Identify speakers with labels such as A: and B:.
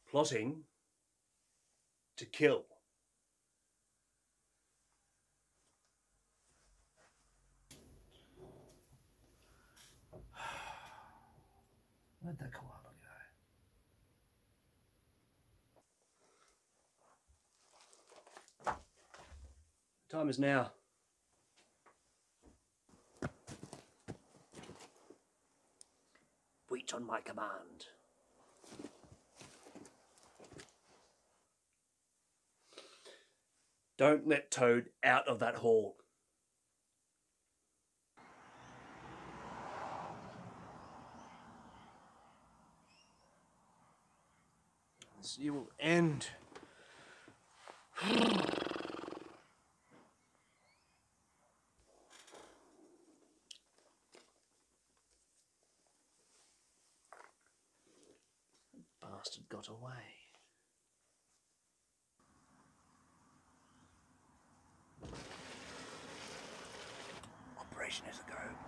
A: plotting to kill.
B: Where'd that koala go?
A: The time is now. Wait on my command. Don't let Toad out of that hall. You will end. Bastard got away. Operation is a go.